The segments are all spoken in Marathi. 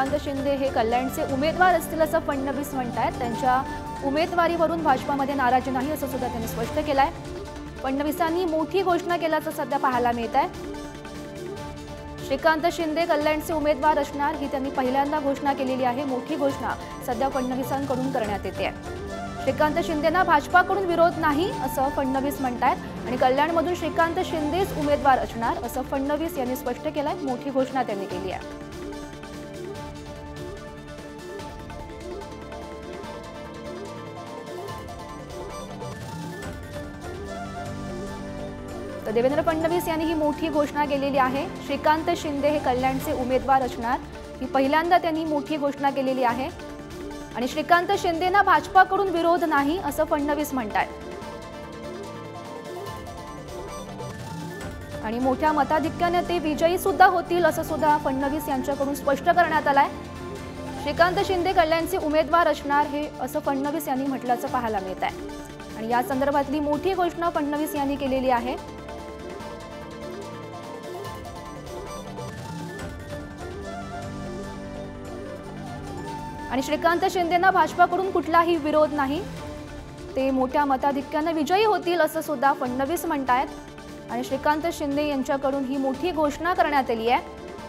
श्रीकांत शिंदे हे कल्याणचे उमेदवार असतील असं फडणवीस म्हणतात। त्यांच्या उमेदवारीवरून भाजपामध्ये नाराजी नाही असं सुद्धा त्यांनी स्पष्ट केलंय। फडणवीसांनी मोठी घोषणा केल्याचं सध्या पाहायला मिळत आहे। श्रीकांत शिंदे कल्याणचे उमेदवार असणार ही त्यांनी पहिल्यांदा घोषणा केलेली आहे। मोठी घोषणा सध्या फडणवीसांकडून करण्यात येते आहे। श्रीकांत शिंदेंना भाजपाकडून विरोध नाही असं फडणवीस म्हणतात आणि कल्याणमधून श्रीकांत शिंदेच उमेदवार असणार असं फडणवीस यांनी स्पष्ट केलंय। मोठी घोषणा त्यांनी केली आहे। तर देवेंद्र फडणवीस यांनी ही मोठी घोषणा केलेली आहे। श्रीकांत शिंदे हे कल्याणचे उमेदवार असणार ही पहिल्यांदा त्यांनी मोठी घोषणा केलेली आहे आणि श्रीकांत शिंदेंना भाजपाकडून विरोध नाही असं फडणवीस म्हणतात आणि मोठ्या मताधिक्याने ते विजयी सुद्धा होतील असं सुद्धा फडणवीस यांच्याकडून स्पष्ट करण्यात आलंय। श्रीकांत शिंदे कल्याणचे उमेदवार असणार हे असं फडणवीस यांनी म्हटल्याचं पाहायला मिळत आहे आणि या संदर्भातली मोठी घोषणा फडणवीस यांनी केलेली आहे। आणि श्रीकांत शिंदेंना भाजपाकडून कुठलाही विरोध नाही, ते मोठ्या मताधिक्याने विजयी होतील असं सुद्धा फडणवीस म्हणतात आणि श्रीकांत शिंदे यांच्याकडून ही मोठी घोषणा करण्यात आली आहे।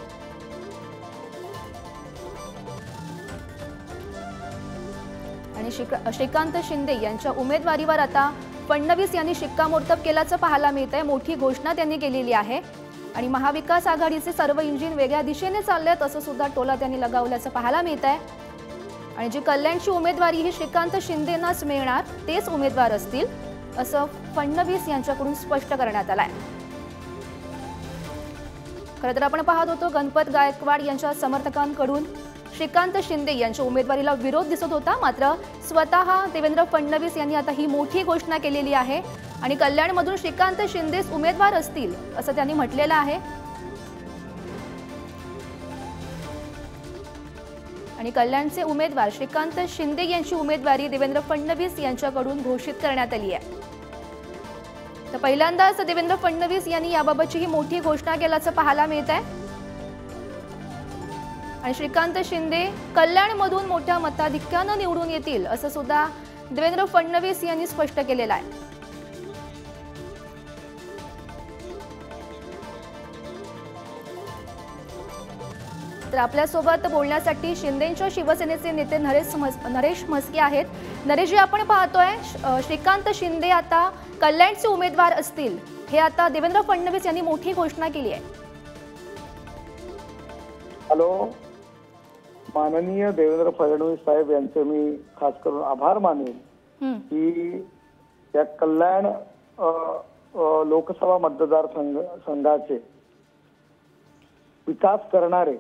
आणि श्रीकांत शिंदे यांच्या उमेदवारीवर आता फडणवीस यांनी शिक्कामोर्तब केल्याचं पाहायला मिळतंय। मोठी घोषणा त्यांनी केलेली आहे आणि महाविकास आघाडीचे सर्व इंजिन वेगळ्या दिशेने चाललेत असं सुद्धा टोला त्यांनी लगावल्याचं पाहायला मिळतंय आणि जी कल्याणची उमेदवारी ही श्रीकांत शिंदेंनाच मिळणार, तेच उमेदवार असतील असं फडणवीस यांच्याकडून स्पष्ट करण्यात आलंय। खरं तर आपण पाहत होतो गणपत गायकवाड यांच्या समर्थकांकडून श्रीकांत शिंदे यांच्या उमेदवारीला विरोध दिसत होता, मात्र स्वतः देवेंद्र फडणवीस यांनी आता ही मोठी घोषणा केलेली आहे आणि कल्याणमधून श्रीकांत शिंदेच उमेदवार असतील असं त्यांनी म्हटलेलं आहे आणि कल्याणचे उमेदवार श्रीकांत शिंदे यांची उमेदवारी देवेंद्र फडणवीस यांच्याकडून घोषित करण्यात आली आहे। तर पहिल्यांदाच देवेंद्र फडणवीस यांनी याबाबतची ही मोठी घोषणा केल्याचं पाहायला मिळत आहे आणि श्रीकांत शिंदे कल्याणमधून मोठ्या मताधिक्याने निवडून येतील असं सुद्धा देवेंद्र फडणवीस यांनी स्पष्ट केलेलं आहे। तर आपल्यासोबत बोलण्यासाठी शिंदेंच्या शिवसेनेचे नेते नरेश म्हस्के आहेत। नरेशजी, आपण पाहतोय श्रीकांत शिंदे आता कल्याणचे उमेदवार असतील, हे आता देवेंद्र फडणवीस यांनी मोठी घोषणा केली आहे। हॅलो, माननीय देवेंद्र फडणवीस साहेब यांचे मी खास करून आभार मानेन की त्या कल्याण लोकसभा मतदारसंघाचे विकास करणारे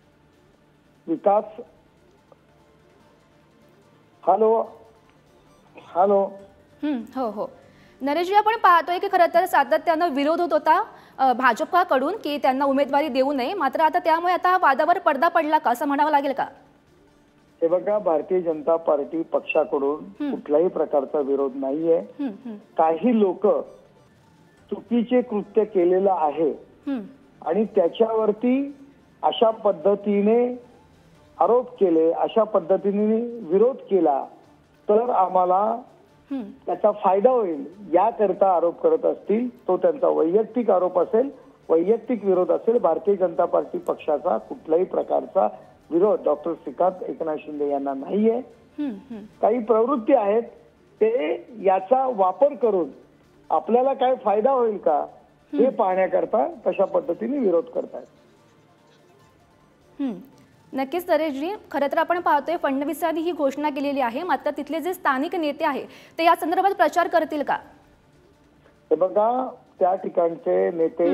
हॅलो हॅलो हो हो नरेशजी, आपण पाहतोय की खरं तर सातत्यानं विरोध होत होता भाजपाकडून की त्यांना उमेदवारी देऊ नये, मात्र आता त्यामुळे आता वादावर पडदा पडला का असं म्हणावं लागेल का? हे बघा, भारतीय जनता पार्टी पक्षाकडून कुठल्याही प्रकारचा विरोध नाहीये। काही लोक चुकीचे कृत्य केलेलं आहे आणि त्याच्यावरती अशा पद्धतीने आरोप केले, अशा पद्धतीने विरोध केला तर आम्हाला त्याचा फायदा होईल याकरता आरोप करत असतील। तो त्यांचा वैयक्तिक आरोप असेल, वैयक्तिक विरोध असेल। भारतीय जनता पार्टी पक्षाचा कुठल्याही प्रकारचा विरोध डॉक्टर श्रीकांत एकनाथ शिंदे यांना नाहीये। काही प्रवृत्ती आहेत ते याचा वापर करून आपल्याला काय फायदा होईल का हे पाहण्याकरता तशा पद्धतीने विरोध करतायत। नक्कीच नरेशजी, खरं तर आपण पाहतोय फडणवीसांनी ही घोषणा केलेली आहे, मात्र तिथले जे स्थानिक नेते आहे ते या संदर्भात प्रचार करतील का? हे बघा, त्या ठिकाणचे नेते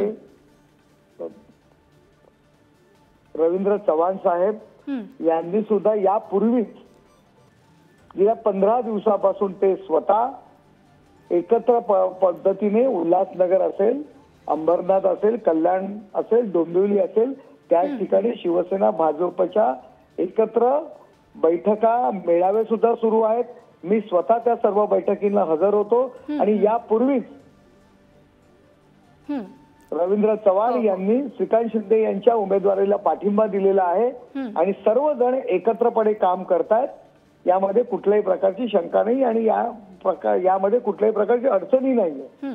रवींद्र चव्हाण साहेब यांनी सुद्धा यापूर्वीच गेल्या 15 दिवसापासून ते स्वतः एकत्र पद्धतीने उल्हासनगर असेल, अंबरनाथ असेल, कल्याण असेल, डोंबिवली असेल, त्या ठिकाणी शिवसेना भाजपच्या एकत्र बैठका मेळावे सुद्धा सुरू आहेत। मी स्वतः त्या सर्व बैठकींना हजर होतो आणि यापूर्वीच रवींद्र चव्हाण यांनी श्रीकांत शिंदे यांच्या उमेदवारीला पाठिंबा दिलेला आहे आणि सर्वजण एकत्रपणे काम करतायत। यामध्ये कुठल्याही प्रकारची शंका नाही आणि यामध्ये कुठल्याही प्रकारची अडचणी नाहीये।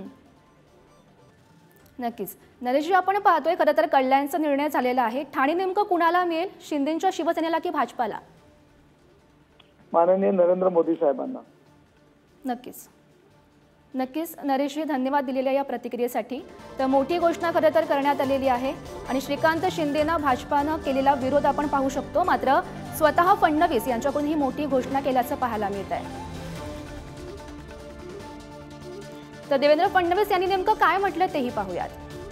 नक्कीच नरेशजी, आपण पाहतोय खरं तर कल्याणचा निर्णय झालेला आहे। ठाणे नेमकं कुणाला मिळेल, शिंदेच्या शिवसेनेला की भाजपाला? माननीय नरेंद्र मोदी साहेबांना। नक्कीच नक्कीच नरेशजी, धन्यवाद दिलेल्या या प्रतिक्रियेसाठी। तर मोठी घोषणा खरं तर करण्यात आलेली आहे आणि श्रीकांत शिंदेना भाजपानं केलेला विरोध आपण पाहू शकतो, मात्र स्वतः फडणवीस यांच्याकडून ही मोठी घोषणा केल्याचं पाहायला मिळत आहे। तर देवेंद्र फडणवीस यांनी नेमकं काय म्हटलं तेही पाहूयात।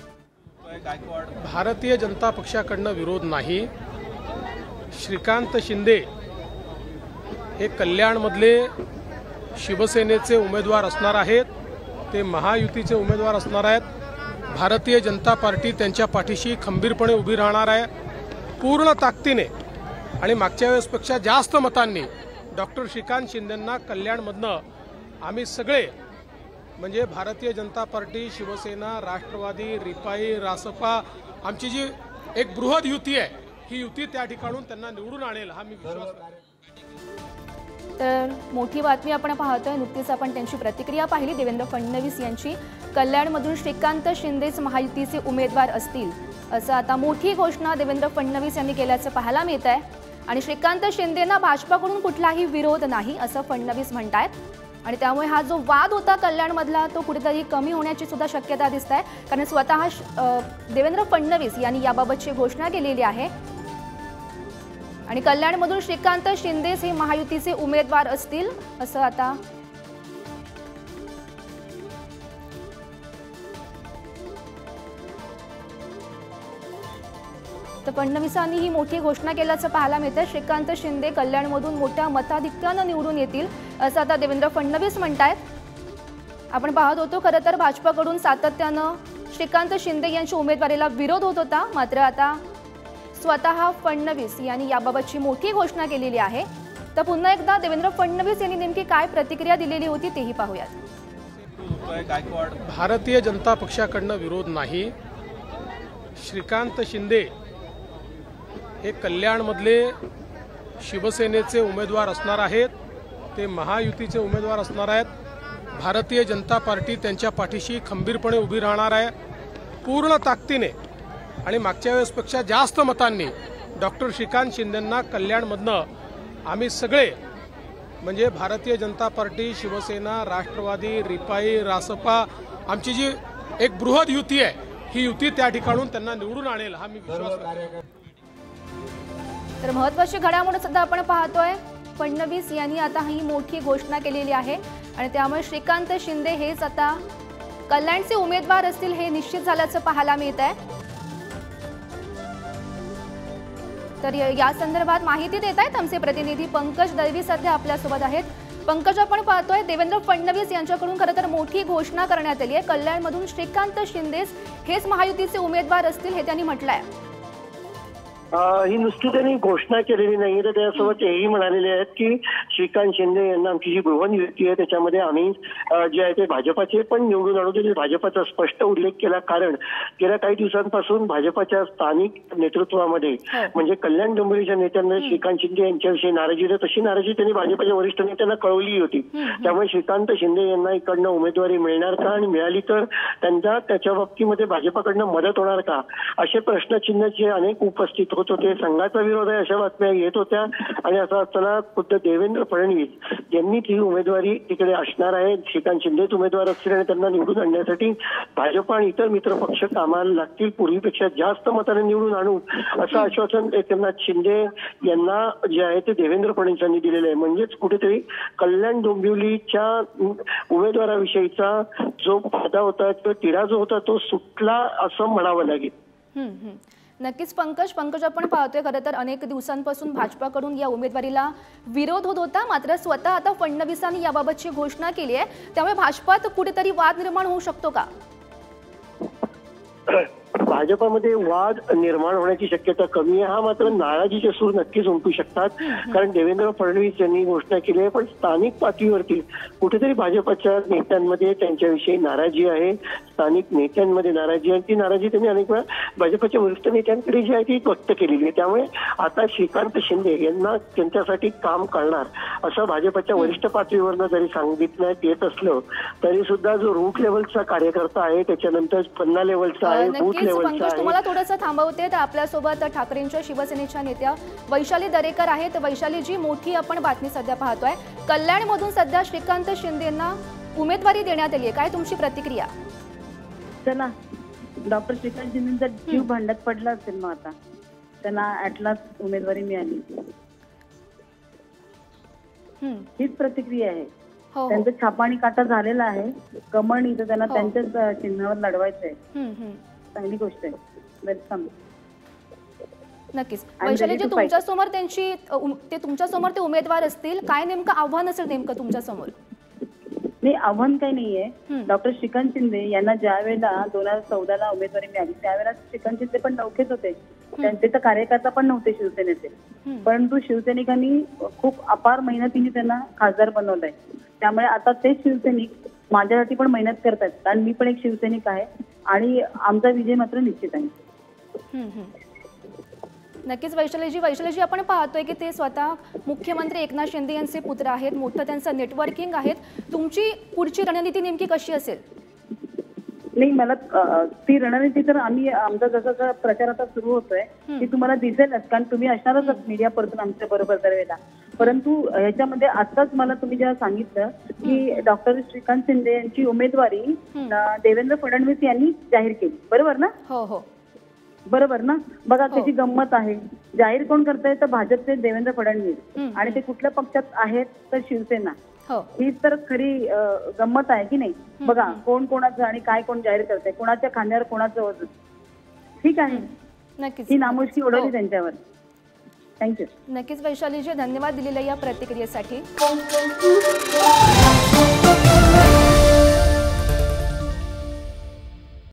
भारतीय जनता पक्षाकडनं विरोध नाही। श्रीकांत शिंदे हे कल्याणमधले शिवसेनेचे उमेदवार असणार आहेत, ते महायुतीचे उमेदवार असणार आहेत। भारतीय जनता पार्टी त्यांच्या पाठीशी खंबीरपणे उभी राहणार आहे पूर्ण ताकदीने आणि मागच्या वेळेसपेक्षा जास्त मतांनी डॉक्टर श्रीकांत शिंदेंना कल्याणमधनं आम्ही सगळे म्हणजे भारतीय जनता पार्टी, शिवसेना, राष्ट्रवादी, रिपाई, रासपा आमची जी एक बृहद युती आहे, ही युती त्या ठिकाणून त्यांना निवडून आणेल हा मी विश्वास करतो। तर मोठी बातमी आपण पाहतोय, नुकतीच आपण त्यांची प्रतिक्रिया पाहिली देवेंद्र फडणवीस यांची। कल्याणमधून श्रीकांत शिंदेच महायुतीचे उमेदवार असतील असं आता मोठी घोषणा देवेंद्र फडणवीस यांनी केल्याचं पाहायला मिळत आहे आणि श्रीकांत शिंदेना भाजपाकडून कुठलाही विरोध नाही असं फडणवीस म्हणतायत आणि त्यामुळे हा जो वाद होता कल्याणमधला तो कुठेतरी कमी होण्याची सुद्धा शक्यता दिसत आहे, कारण स्वतः देवेंद्र फडणवीस यांनी याबाबतची घोषणा केलेली आहे आणि कल्याणमधून श्रीकांत शिंदेच हे महायुतीचे उमेदवार असतील असं आता तर फडणवीसांनी ही मोठी घोषणा केल्याचं पाहायला मिळतं। श्रीकांत शिंदे कल्याणमधून मोठ्या मताधिक्यानं निवडून येतील असं आता देवेंद्र फडणवीस म्हणतायत। आपण पाहत होतो खरं तर भाजपाकडून सातत्यानं श्रीकांत शिंदे यांच्या उमेदवारीला विरोध होत होता, मात्र आता स्वतः फडणवीस यांनी याबाबतची मोठी घोषणा केलेली आहे। तर पुन्हा एकदा देवेंद्र फडणवीस यांनी नेमकी काय प्रतिक्रिया दिलेली होती तेही पाहूयात। भारतीय जनता पक्षाकडनं विरोध नाही। श्रीकांत शिंदे हे कल्याणमधले शिवसेनेचे उमेदवार असणार आहेत, ते महायुतीचे उमेदवार असणार आहेत। भारतीय जनता पार्टी त्यांच्या पाठीशी खंबीरपणे उभी राहणार आहे पूर्ण ताकदीने आणि मागच्या वेळेसपेक्षा जास्त मतांनी डॉक्टर श्रीकांत शिंदेंना कल्याणमधनं आम्ही सगळे म्हणजे भारतीय जनता पार्टी, शिवसेना, राष्ट्रवादी, रिपाई, रासपा आमची जी एक बृहद युती आहे, ही युती त्या ठिकाणून त्यांना निवडून आणेल हा मी विश्वास करतो। तर महत्त्वाची घडामोड सुद्धा आपण पाहतोय, फडणवीस यांनी आता ही मोठी घोषणा केलेली आहे आणि त्यामुळे श्रीकांत शिंदे हेच आता कल्याणचे उमेदवार असतील हे निश्चित झाल्याचं पाहायला मिळत आहे। तर या संदर्भात माहिती देत आहेत आमचे प्रतिनिधी पंकज दळवी सध्या आपल्यासोबत आहेत। पंकज, आपण पाहतोय देवेंद्र फडणवीस यांच्याकडून खरं तर मोठी घोषणा करण्यात आली आहे। कल्याणमधून श्रीकांत शिंदेच हेच महायुतीचे उमेदवार असतील हे त्यांनी म्हटलं आहे। ही नुसती त्यांनी घोषणा केलेली नाही, तर त्यासोबत हेही म्हणालेले आहेत की श्रीकांत शिंदे यांना आमची जी बृहद युती आहे त्याच्यामध्ये आम्ही जे आहे ते भाजपाचे पण निवडून आणू, त्यांनी भाजपाचा स्पष्ट उल्लेख केला। कारण गेल्या काही दिवसांपासून भाजपाच्या स्थानिक नेतृत्वामध्ये म्हणजे कल्याण डोंबिवलीच्या नेत्यांमध्ये श्रीकांत शिंदे यांच्याविषयी नाराजी होती, तशी नाराजी त्यांनी भाजपाच्या वरिष्ठ नेत्यांना कळवली होती। त्यामुळे श्रीकांत शिंदे यांना इकडनं उमेदवारी मिळणार का आणि मिळाली तर त्याच्या बाबतीमध्ये भाजपाकडनं मदत होणार का, असे प्रश्नचिन्ह जे अनेक उपस्थित होत होते। संघाचा विरोध आहे अशा बातम्या येत होत्या आणि असं असताना खुद्द देवेंद्र फडणवीस यांनी ती उमेदवारी तिकडे असणार आहे, श्रीकांत शिंदेच उमेदवार असतील आणि त्यांना निवडून आणण्यासाठी भाजपा आणि इतर मित्र पक्ष कामाला लागतील, पूर्वीपेक्षा जास्त मताने निवडून आणू असं आश्वासन एकनाथ शिंदे यांना जे आहे ते देवेंद्र फडणवीस यांनी दिलेलं आहे। म्हणजेच कुठेतरी कल्याण डोंबिवलीच्या उमेदवाराविषयीचा जो वादा होता किंवा तिढा जो होता तो सुटला असं म्हणावं लागेल। नक्कीच पंकज, आपण पाहतोय खरं तर अनेक दिवसांपासून भाजपाकडून या उमेदवारीला विरोध होत होता, मात्र स्वतः आता फडणवीसांनी याबाबतची घोषणा केली आहे, त्यामुळे भाजपात कुठेतरी वाद निर्माण होऊ शकतो का? भाजपामध्ये वाद निर्माण होण्याची शक्यता कमी आहे. हा मात्र नाराजीचे सूर नक्कीच उमटू शकतात, कारण देवेंद्र फडणवीस यांनी घोषणा केली आहे, पण स्थानिक पातळीवरती कुठेतरी भाजपच्या नेत्यांमध्ये त्यांच्याविषयी नाराजी आहे, स्थानिक नेत्यांमध्ये नाराजी आहे. ती नाराजी त्यांनी अनेक वेळा भाजपच्या वरिष्ठ नेत्यांकडे जी आहे ती व्यक्त केलेली आहे. त्यामुळे आता श्रीकांत शिंदे यांना त्यांच्यासाठी काम करणार असं भाजपच्या वरिष्ठ पातळीवरनं जरी सांगितण्यात येत असलं तरी सुद्धा जो रूट लेवलचा कार्यकर्ता आहे, त्याच्यानंतर पन्ना लेवलचा आहे, बूथ नक्कीच लेवलचा पंकज, आहे. तुम्हाला थोडंसं थांबवते. तर आपल्यासोबत ठाकरेंच्या शिवसेनेच्या नेत्या वैशाली दरेकर आहेत. वैशालीजी, मोठी आपण बातमी सध्या पाहतोय, कल्याणमधून सध्या श्रीकांत शिंदेंना उमेदवारी देण्यात आली आहे. काय तुमची प्रतिक्रिया? चला, डॉक्टर श्रीकांत शिंदेचा जीव भांड्यात पडला असेल, मग आता त्यांना ऍटलास उमेदवारी मिळाली. हीच प्रतिक्रिया आहे. हो, त्यांचा छापा आणि काटा झालेला आहे. कमळ इथं त्यांना त्यांच्याच चिन्हावर लढवायचं आहे. चांगली गोष्ट आहे. वेलकम. नक्कीच. वैशालीजी, तुमच्यासमोर तुमच्यासमोर ते उमेदवार असतील, काय नेमकं आव्हान असेल नेमकं तुमच्यासमोर? नाही, आव्हान काही नाहीये. डॉक्टर श्रीकांत शिंदे यांना ज्या वेळेला 2014ला उमेदवारी मिळाली त्यावेळेला श्रीकांत शिंदे पण नौकेच होते. त्यांचे तर कार्यकर्ता पण नव्हते शिवसेनेचे, परंतु शिवसैनिकांनी खूप अपार मेहनतीने त्यांना खासदार बनवलंय. त्यामुळे आता तेच शिवसैनिक माझ्यासाठी पण मेहनत करतात, कारण मी पण एक शिवसैनिक आहे आणि आमचा विजय मात्र निश्चित आहे. नक्कीच वैशालीजी, आपण पाहतोय की ते स्वतः मुख्यमंत्री एकनाथ शिंदे यांचे पुत्र आहेत, मोठं त्यांचं नेटवर्किंग आहे. तुमची पुढची रणनीती नेमकी कशी असेल? नाही, मला ती रणनीती तर आमचा जसा प्रचार आता सुरू होतोय ती तुम्हाला दिसेलच, कारण तुम्ही असणारच मीडिया पर्सन आमच्या बरोबर दरवेळेला. परंतु ह्याच्यामध्ये आताच मला तुम्ही जेव्हा सांगितलं की डॉक्टर श्रीकांत शिंदे यांची उमेदवारी देवेंद्र फडणवीस यांनी जाहीर केली, बरोबर ना? हो हो, बरोबर ना. बघा त्याची गंमत आहे. जाहीर कोण करताय तर भाजपचे देवेंद्र फडणवीस, आणि ते कुठल्या पक्षात आहेत तर शिवसेना. हीच तर खरी गंमत आहे की नाही? बघा कोण कोणाचं आणि काय कोण जाहीर करतंय, कोणाच्या खांद्यावर कोणाचं वजन. ठीक आहे, नक्कीच ही नामुष्की ओढवली त्यांच्यावर. थँक्यू. नक्कीच वैशालीजी, धन्यवाद दिलेल्या या प्रतिक्रियेसाठी.